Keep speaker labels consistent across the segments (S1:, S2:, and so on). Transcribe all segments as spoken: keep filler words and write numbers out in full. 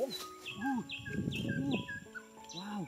S1: Wow.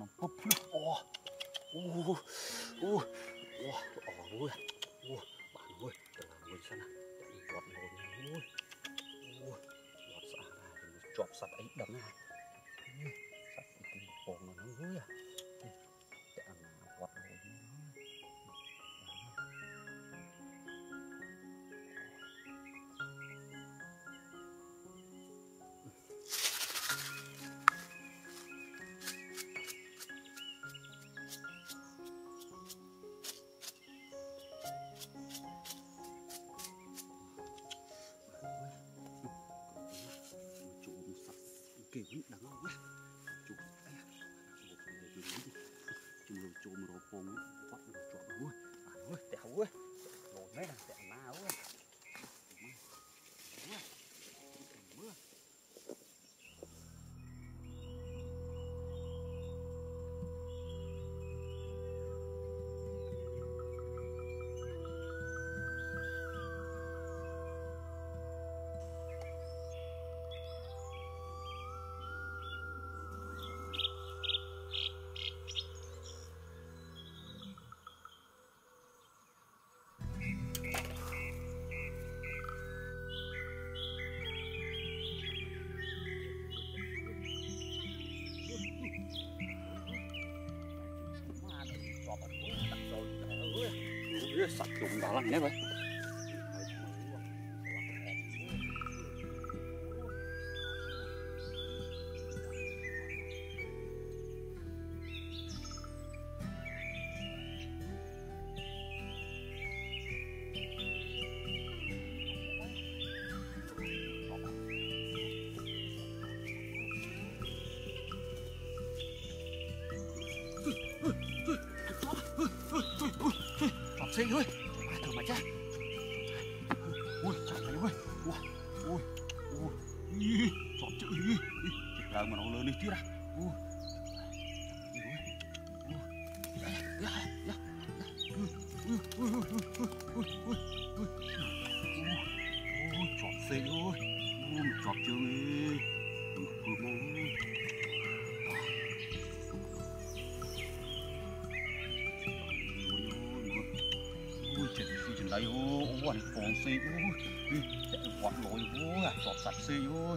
S1: nó búp ô ô ô ô ôi ô bạn ơi cái là người sao nào đi quạt nồi ôi ôi quạt xa ra thì chọp sạch ấy đấm này sạch cái bồn nó nó ơi à cái là quạt nồi kiểu đằng ngon quá chụp ấy chụp này chụp gì chụp rồi chụp rồi phong phát rồi chụp rồi à ơi tẹo ơi rồi mấy thằng tẹo ma ơi mưa sạch dụng đó lắm nhé vậy xinh ơi, à, thở mày ra, ui chặt mày ơi, ui, ui, ui, chọn chữ đi, là mà nó lớn đi chứ ra, ui, ui, chọn xinh ơi, ui, chọn chữ đi, ui, ui, chuyện gì chuyện đấy ô ô anh còn xì ô chạy quạt lối ô à chọt sạch xì ô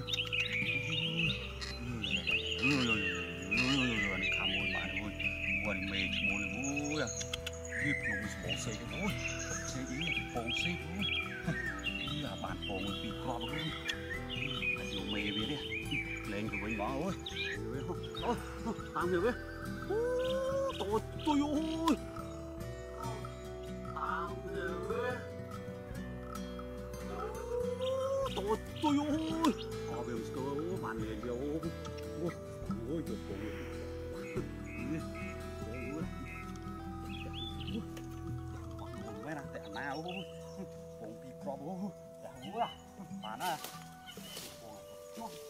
S1: anh khám ôi mà ôi quần mệt mồi ô à hiệp nụ bỏ xì ô xì gì còn xì ô là bạn còn một bị cọp ô anh dùng mề về đi lên cái bánh bó ôi ôi tạm hiểu đấy tôi tôi ôi tôi tôi ôi họ về một số bạn này vô ôi ôi được rồi còn mấy thằng tẹo nào ôi còn bị cọp ôi bạn à bạn à